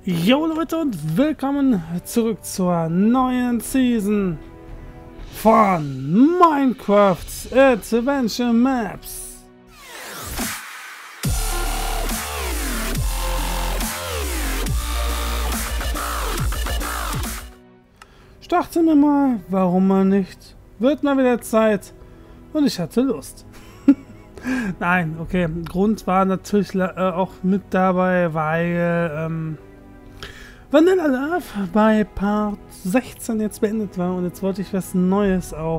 Jo Leute und willkommen zurück zur neuen Season von Minecraft Adventure Maps. Starten wir mal, warum mal nicht? Wird mal wieder Zeit und ich hatte Lust. Nein, okay, Grund war natürlich auch mit dabei, weil Vanilla Love bei Part 16 jetzt beendet war und jetzt wollte ich was Neues auf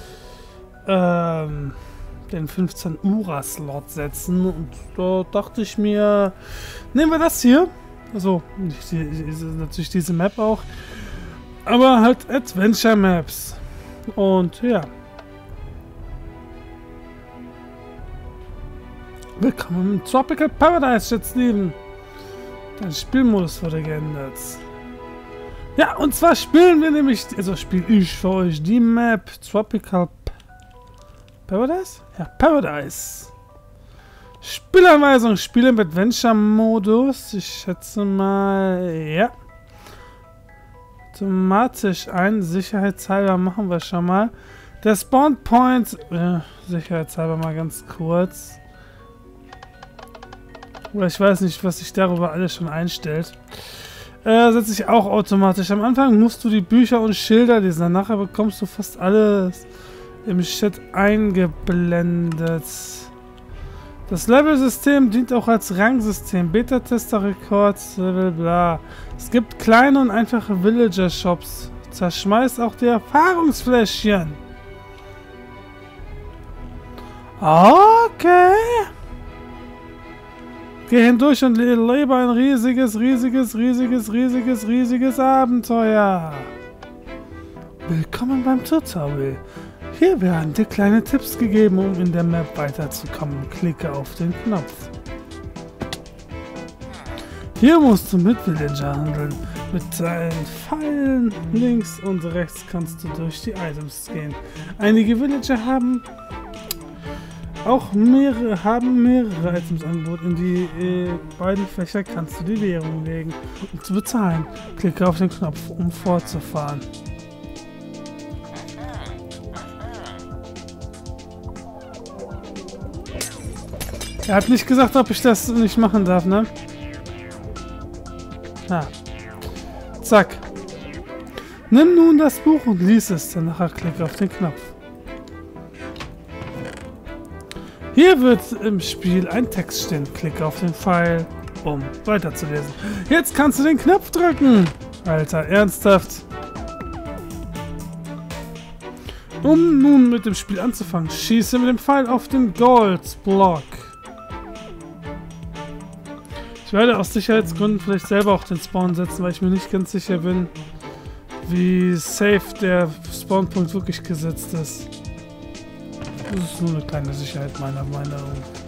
den 15 Uhr Slot setzen und da dachte ich mir, nehmen wir das hier, also natürlich diese Map auch, aber halt Adventure Maps und ja. Willkommen im Tropical Paradise, jetzt lieben. Der Spielmodus wurde geändert. Ja, und zwar spielen wir nämlich, also spiele ich für euch die Map Tropical Paradise? Ja, Paradise. Spielanweisung, Spiele im Adventure-Modus. Ich schätze mal, ja. Automatisch ein, sicherheitshalber machen wir schon mal. Der Spawn Point, sicherheitshalber mal ganz kurz. Oder ich weiß nicht, was sich darüber alles schon einstellt. Setze ich auch automatisch. Am Anfang musst du die Bücher und Schilder lesen. Nachher bekommst du fast alles im Chat eingeblendet. Das Level-System dient auch als Rangsystem. Beta-Tester-Records, Level, bla. Es gibt kleine und einfache Villager-Shops. Zerschmeißt auch die Erfahrungsfläschchen. Okay. Geh hindurch und lebe ein riesiges Abenteuer. Willkommen beim Tutorial. Hier werden dir kleine Tipps gegeben, um in der Map weiterzukommen. Klicke auf den Knopf. Hier musst du mit Villager handeln. Mit deinen Pfeilen links und rechts kannst du durch die Items gehen. Einige Villager haben mehrere Items angeboten. In die beiden Fächer kannst du die Währung legen. Um zu bezahlen, klicke auf den Knopf, um fortzufahren. Er hat nicht gesagt, ob ich das nicht machen darf, ne? Ah. Zack. Nimm nun das Buch und lies es. Danach klicke auf den Knopf. Hier wird im Spiel ein Text stehen. Klicke auf den Pfeil, um weiterzulesen. Jetzt kannst du den Knopf drücken. Alter, ernsthaft. Um nun mit dem Spiel anzufangen, schieße mit dem Pfeil auf den Goldblock. Ich werde aus Sicherheitsgründen vielleicht selber auch den Spawn setzen, weil ich mir nicht ganz sicher bin, wie safe der Spawnpunkt wirklich gesetzt ist. Das ist nur eine kleine Sicherheit meiner Meinung.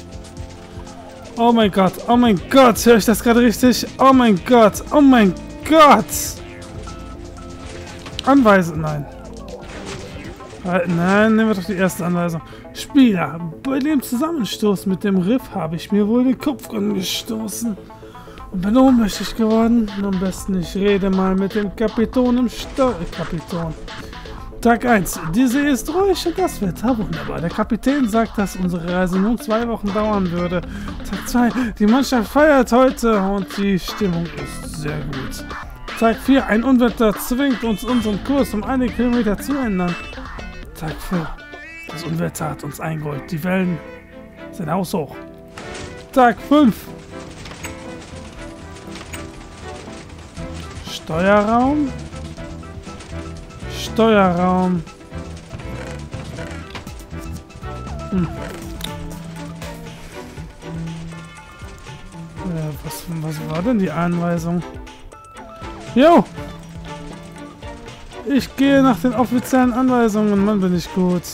Oh mein Gott, höre ich das gerade richtig? Oh mein Gott. Anweisen, nein. Nein, nehmen wir doch die erste Anweisung. Spieler, bei dem Zusammenstoß mit dem Riff habe ich mir wohl den Kopf angestoßen. Und bin ohnmächtig geworden. Am besten ich rede mal mit dem Kapitän im Kapitan. Tag 1. Die See ist ruhig und das Wetter wunderbar. Der Kapitän sagt, dass unsere Reise nun 2 Wochen dauern würde. Tag 2. Die Mannschaft feiert heute und die Stimmung ist sehr gut. Tag 4. Ein Unwetter zwingt uns, unseren Kurs um einige Kilometer zu ändern. Tag 4. Das Unwetter hat uns eingeholt. Die Wellen sind haushoch. Tag 5. Steuerraum. Was war denn die Anweisung? Jo! Ich gehe nach den offiziellen Anweisungen, Mann, bin ich gut.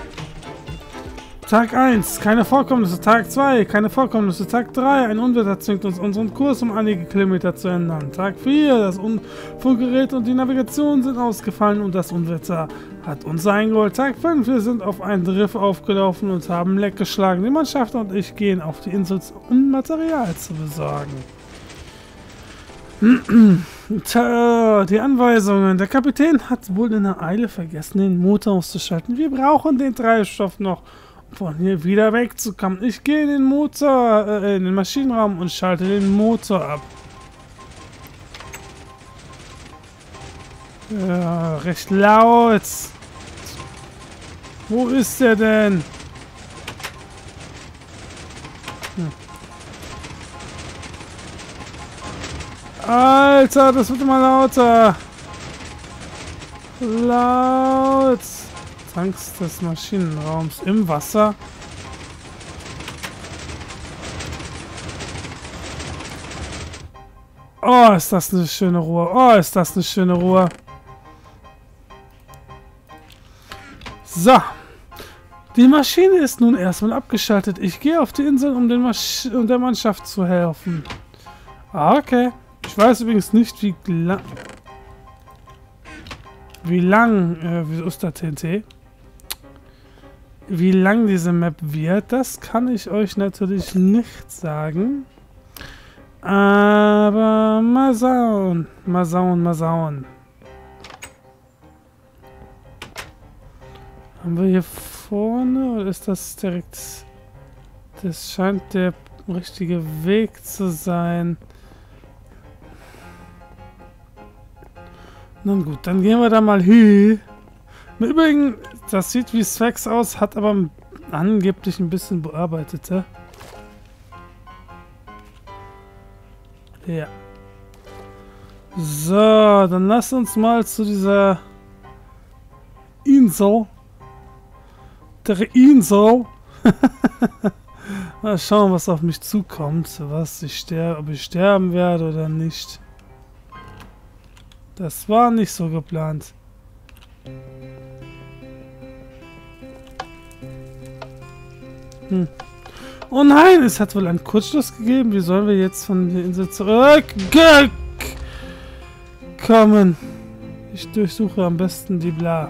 Tag 1, keine Vorkommnisse. Tag 2, keine Vorkommnisse. Tag 3, ein Unwetter zwingt uns, unseren Kurs um einige Kilometer zu ändern. Tag 4, das Funkgerät und die Navigation sind ausgefallen und das Unwetter hat uns eingeholt. Tag 5, wir sind auf einen Riff aufgelaufen und haben Leck geschlagen. Die Mannschaft und ich gehen auf die Insel, um Material zu besorgen. Tja, die Anweisungen. Der Kapitän hat wohl in der Eile vergessen, den Motor auszuschalten. Wir brauchen den Treibstoff noch, um von hier wieder wegzukommen. Ich gehe in den in den Maschinenraum und schalte den Motor ab. Ja, recht laut. Wo ist der denn? Alter, das wird immer lauter. Laut. Tanks des Maschinenraums im Wasser. Oh, ist das eine schöne Ruhe. Oh, ist das eine schöne Ruhe. So. Die Maschine ist nun erstmal abgeschaltet. Ich gehe auf die Insel, um der Mannschaft zu helfen. Ah, okay. Ich weiß übrigens nicht, wie ist der TNT? Wie lang diese Map wird, das kann ich euch natürlich nicht sagen. Aber mal schauen. Mal schauen, mal schauen. Haben wir hier vorne, oder ist das direkt... Das scheint der richtige Weg zu sein. Na gut, dann gehen wir da mal hin. Übrigens, das sieht wie Sphex aus, hat aber angeblich ein bisschen bearbeitete. Ja. So, dann lass uns mal zu dieser Insel. Der Insel. Mal schauen, was auf mich zukommt. Ob ich sterben werde oder nicht. Das war nicht so geplant. Oh nein, es hat wohl einen Kurzschluss gegeben. Wie sollen wir jetzt von der Insel zurückkommen? Ich durchsuche am besten die Bla.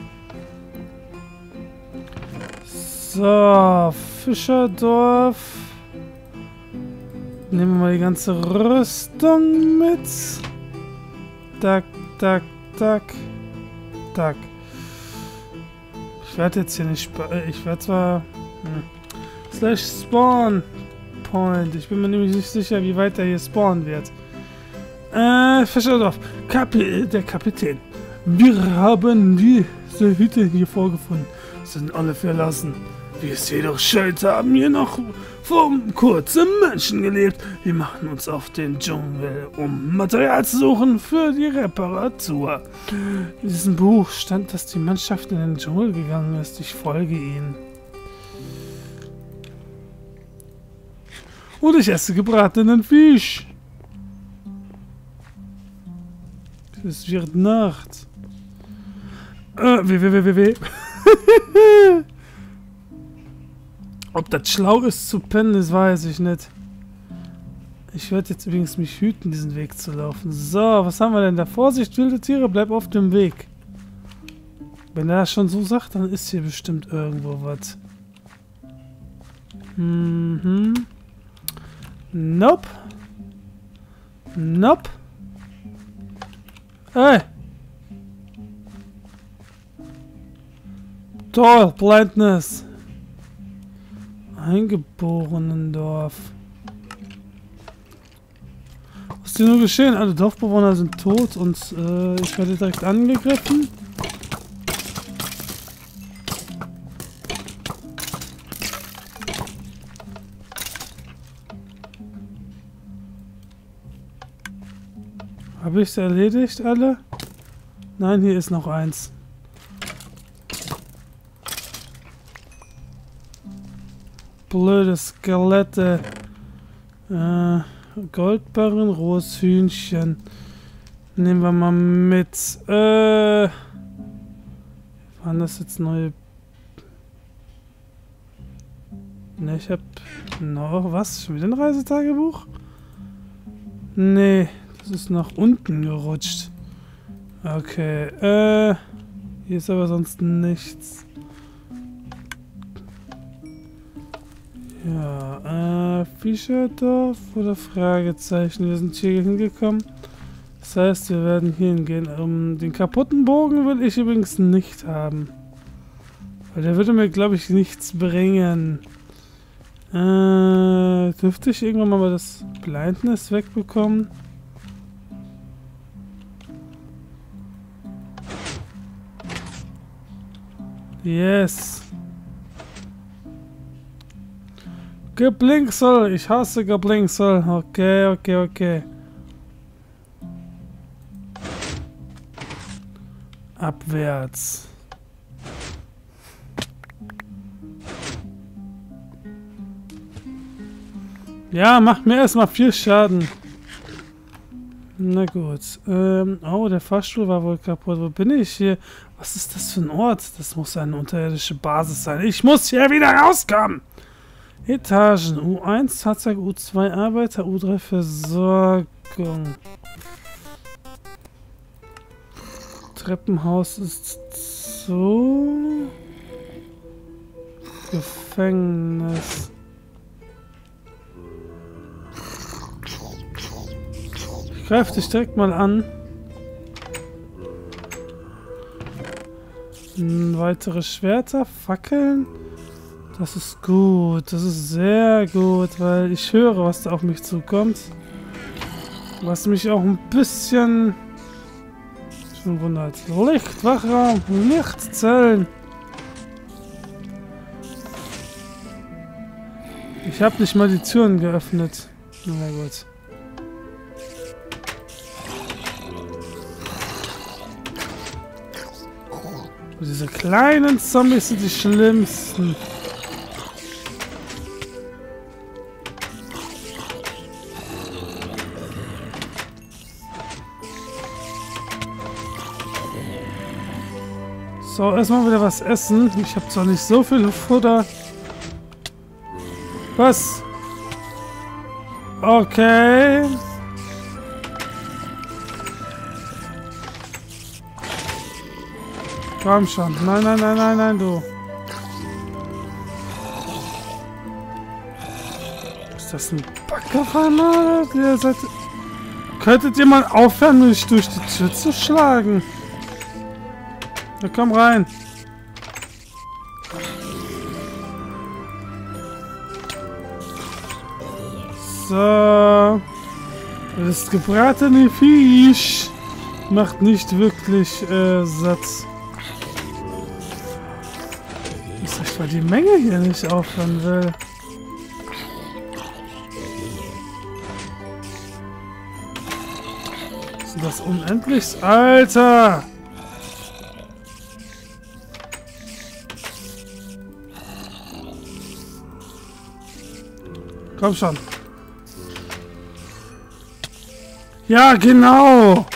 So, Fischerdorf. Nehmen wir mal die ganze Rüstung mit. Tack, tack, tack, tack. Ich werde jetzt hier nicht... Ich werde zwar... Slash Spawn Point. Ich bin mir nämlich nicht sicher, wie weit er hier spawnen wird. Fischerdorf. Der Kapitän. Wir haben diese Hütte hier vorgefunden. Sind alle verlassen. Wie es jedoch scheint, haben hier noch vor kurzem Menschen gelebt. Wir machen uns auf den Dschungel, um Material zu suchen für die Reparatur. In diesem Buch stand, dass die Mannschaft in den Dschungel gegangen ist. Ich folge ihnen. Und ich esse gebratenen Fisch. Es wird Nacht. Ob das schlau ist zu pennen, das weiß ich nicht. Ich werde jetzt übrigens mich hüten, diesen Weg zu laufen. So, was haben wir denn da? Vorsicht, wilde Tiere, bleib auf dem Weg. Wenn er das schon so sagt, dann ist hier bestimmt irgendwo was. Nope. Nope. Hey. Toll, Blindness. Eingeborenendorf. Was ist denn nur geschehen? Alle Dorfbewohner sind tot und ich werde direkt angegriffen. Habe ich es erledigt, alle? Nein, hier ist noch eins. Blöde Skelette. Goldbarren, rohes Hühnchen. Nehmen wir mal mit. Waren das jetzt neue... Ne, ich hab noch was? Schon wieder ein Reisetagebuch? Nee, das ist nach unten gerutscht. Okay, hier ist aber sonst nichts. Ja, Fischerdorf oder Fragezeichen. Wir sind hier hingekommen. Das heißt, wir werden hier hingehen. Den kaputten Bogen will ich übrigens nicht haben. Weil der würde mir, glaube ich, nichts bringen. Dürfte ich irgendwann mal das Blindness wegbekommen? Yes. Geblinksel. Ich hasse Geblinksel. Okay, okay, okay. Abwärts. Ja, macht mir erstmal 4 Schaden. Na gut. Oh, der Fahrstuhl war wohl kaputt. Wo bin ich hier? Was ist das für ein Ort? Das muss eine unterirdische Basis sein. Ich muss hier wieder rauskommen. Etagen. U1 Fahrzeug, U2 Arbeiter, U3 Versorgung. Treppenhaus ist so. Gefängnis. Ich greife dich direkt mal an. Weitere Schwerter, Fackeln. Das ist gut. Das ist sehr gut, weil ich höre, was da auf mich zukommt. Was mich auch ein bisschen schon wundert. Licht, Wachraum, Lichtzellen. Ich habe nicht mal die Türen geöffnet. Na gut. Diese kleinen Zombies sind die schlimmsten. So, erstmal wieder was essen. Ich habe zwar nicht so viel Futter. Was? Okay. Komm schon. Nein, nein, nein, nein, nein, du. Ist das ein Baggerfahrer? Könntet ihr mal aufhören, mich durch die Tür zu schlagen? Ja, komm rein. So. Das gebratene Fisch macht nicht wirklich satt. Das ist, weil die Menge hier nicht aufhören will. Ist das unendlich? Alter! Komm schon. Ja, genau.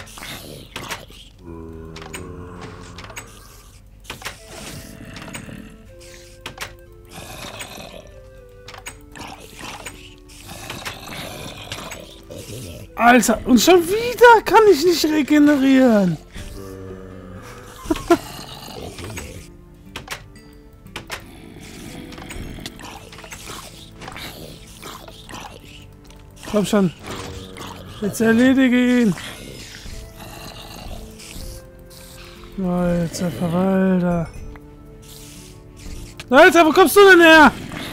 Alter, und schon wieder kann ich nicht regenerieren. Komm schon. Jetzt erledige ihn. Alter Verwalter. Alter, wo kommst du denn her?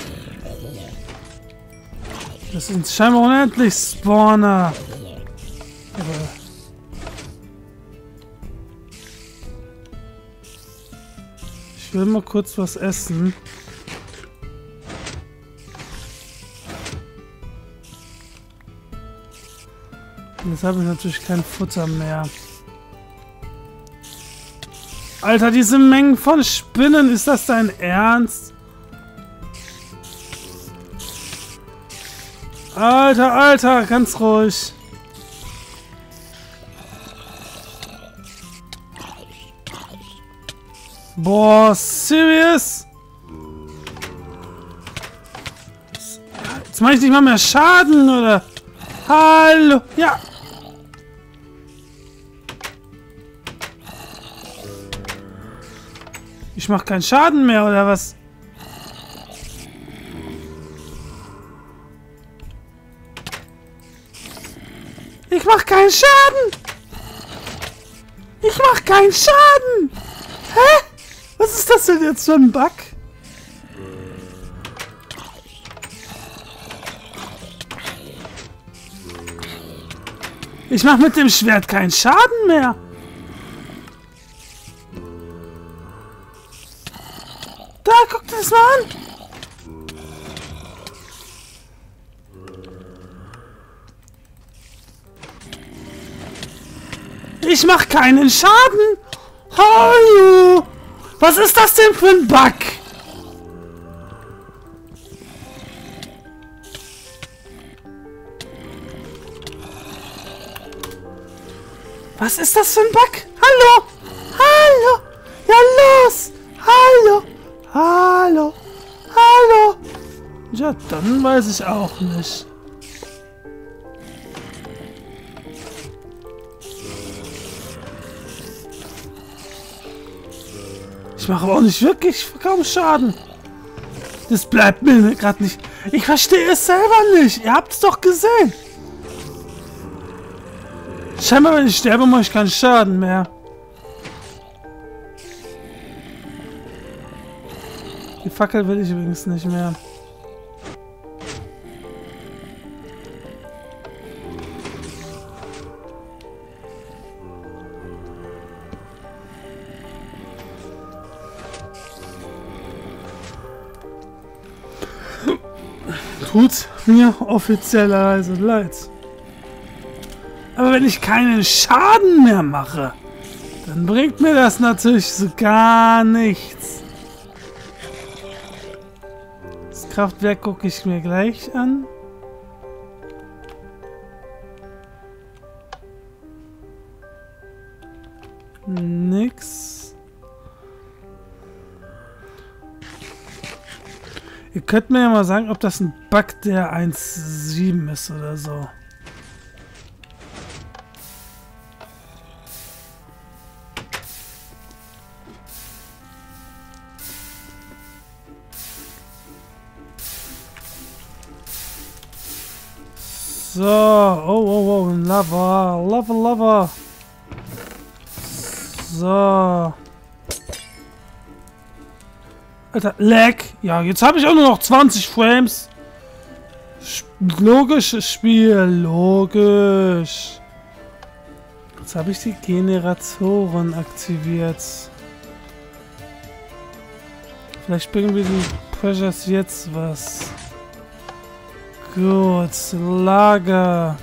Das sind scheinbar unendlich Spawner. Aber ich will mal kurz was essen. Jetzt habe ich natürlich kein Futter mehr. Alter, diese Mengen von Spinnen, ist das dein Ernst? Alter, Alter, ganz ruhig. Boah, serious? Jetzt mache ich nicht mal mehr Schaden, oder? Hallo, ja. Ich mache keinen Schaden mehr, oder was? Ich mach keinen Schaden! Ich mach keinen Schaden! Hä? Was ist das denn jetzt für ein Bug? Ich mach mit dem Schwert keinen Schaden mehr! Da, guck dir das mal an! Ich mach keinen Schaden! Hallo! Was ist das denn für ein Bug? Was ist das für ein Bug? Hallo! Hallo! Ja, los! Hallo! Hallo! Hallo! Ja, dann weiß ich auch nicht. Ich mache aber auch nicht wirklich kaum Schaden. Das bleibt mir gerade nicht. Ich verstehe es selber nicht. Ihr habt es doch gesehen. Scheinbar, wenn ich sterbe, mache ich keinen Schaden mehr. Die Fackel will ich übrigens nicht mehr. Tut mir offiziellerweise leid. Aber wenn ich keinen Schaden mehr mache, dann bringt mir das natürlich so gar nichts. Das Kraftwerk gucke ich mir gleich an. Nix. Ihr könnt mir ja mal sagen, ob das ein Bug der 1.7 ist oder so. So, oh, Lava, Lava. So. Alter, Lag. Ja, jetzt habe ich auch nur noch 20 Frames. Logisches Spiel, logisch. Jetzt habe ich die Generatoren aktiviert. Vielleicht bringen wir die Pressures jetzt was. Gut, Lager.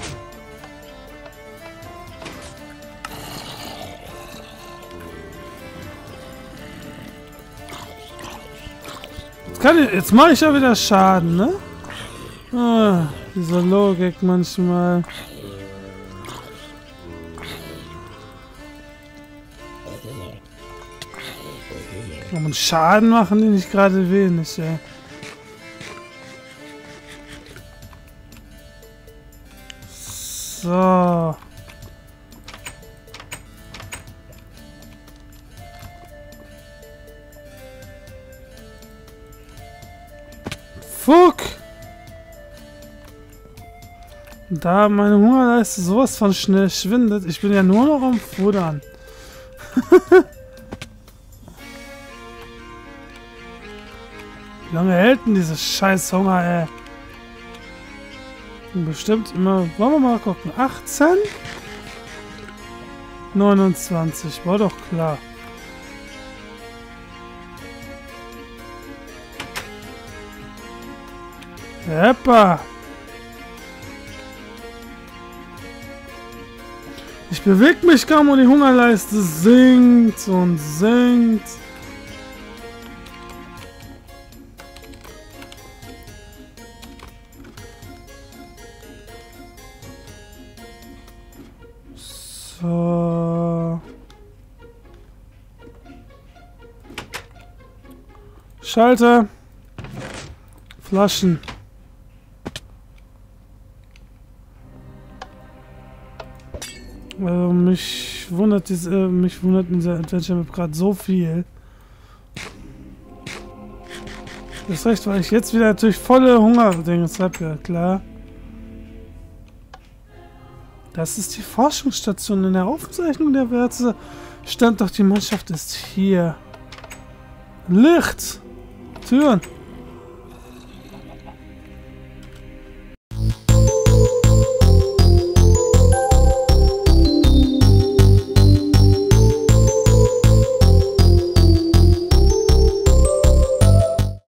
Jetzt mache ich ja wieder Schaden, ne? Ah, diese Logik manchmal. Und Schaden machen die nicht gerade wenig, ey. So. Fuck! Da meine Hungerleiste sowas von schnell schwindet. Ich bin ja nur noch am Futtern. Wie lange hält denn dieses scheiß Hunger, ey? Bestimmt immer... Wollen wir mal gucken. 18? 29. War doch klar. Heppa! Ich bewege mich kaum und die Hungerleiste sinkt und sinkt. So. Schalter. Flaschen. Mich wundert in dieser Adventure Map gerade so viel. Das ist recht, weil ich jetzt wieder natürlich volle Hunger-Dinge habe, ja klar. Das ist die Forschungsstation. In der Aufzeichnung der Werte stand doch, die Mannschaft ist hier. Licht! Türen!